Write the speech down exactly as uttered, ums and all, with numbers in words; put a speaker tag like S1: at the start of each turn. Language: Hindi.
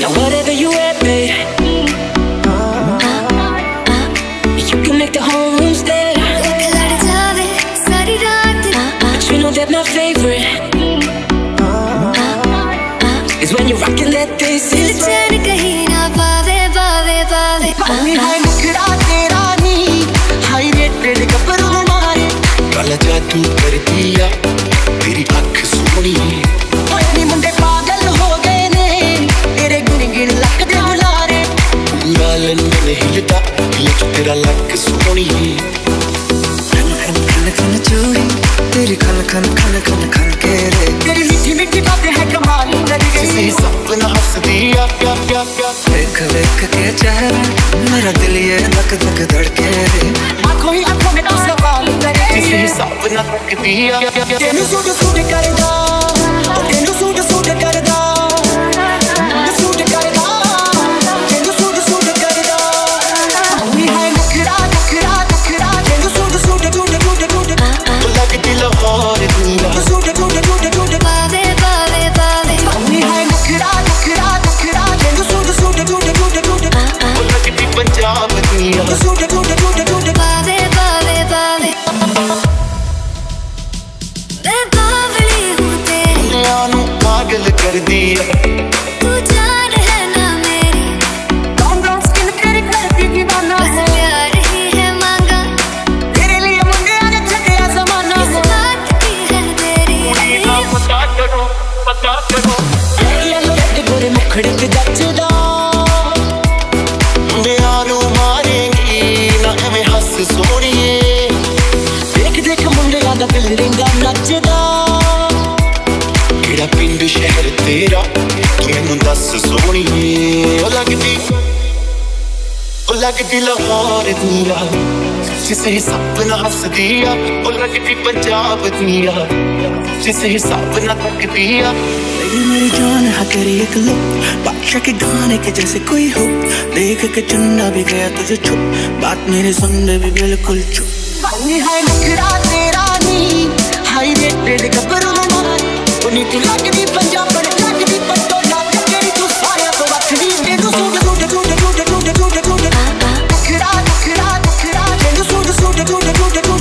S1: Now whatever you wear, babe, you can make the whole room stare. But you know that my favorite is when you're rocking that bass.
S2: पानी है मुखड़ा तेरा नी, हाई रेटेड गब्बरू मारे, काला जादू कर दिया तेरी आँख सोनी। ओए मुंडे पागल हो गए ने, तेरे गिन गिन लक दे बुलारे, पूरा लंदन हिलता हिल तेरा लक सोनी। खन खन खन खन चूड़ी तेरी खन खन खन खन खन के रे, तेरी मीठी मीठी बातें है कमाल कर गई। जिसे सपना हंस दिया क्या क्या क्या, देख देख के चेहरा मेरा दिल ये धक धक धड़के रे, आँखों ही आँखों में तू सवाल करे। जिसे सपना तक दिया तेनू सूट सूट करदा, तेनू सूट सूट करदा, सूट करदा, तेनू सूट सूट करदा। पानी है नखरा नखरा नखरा, तेनू सूट सूट टूट टूट टूट, लगती लाहौर दूरा, सूट टूट टूट टूट, बावे बावे बावे। पानी है नखरा नखरा नखरा, तेनू सूट सूट टूट टूट टूट, लगती पंजाब दुनिया, सूट टूट टूट टूट, बावे बावे बावे। मैं बावली हूँ तेरी, दुनिया नू पागल कर दिया, तू जान है ना मेरी, ब्राउन ब्राउन स्किन तेरी करती दीवाना है, बस प्यार ही है मांगा, तेरे लिए मुझे आज छकिया ज़माना है, इस बात की है तेरी ना पता करो पता करो। येलो रेड गोरे मुखड़े पे जचदा, मुंडियां नू मारेंगी ना एवें हंस सोहणीए, देख देख मुंडियां दा दिल रिंगा नचदा, केड़ा पिंड शहर तेरा तू मैनू दस सोहणीए। ओ लगदी ओ लगदी लाहौर दूरा, जिसे सपना हंस दिया, ओ लगदी पंजाब दुनिया, जिसे सपना तक दिया। मेरी जान है तेरी एक लुक, बादशाह के गाने के जैसे कोई हो, देख के चुनना भी गया तुझे छुप, बात मेरे सुनने भी बिल्कुल चुप। पानी है नखरा तेरा नी, हाई रेटेड गब्बरू मारे, उन्हीं तू लगदी पंजाबन लगदी पटोला, तेरी तू साया तो वखरी, तेनू सूट सूट टूट टूट टूट टूट टूट, नखरा नखरा नखरा, तेनू सूट सूट टूट टूट।